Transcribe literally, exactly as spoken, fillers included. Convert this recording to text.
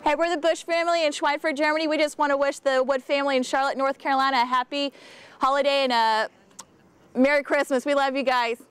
Hey, we're the Bush family in Schweinfurt, Germany. We just want to wish the Wood family in Charlotte, North Carolina a happy holiday and a Merry Christmas. We love you guys.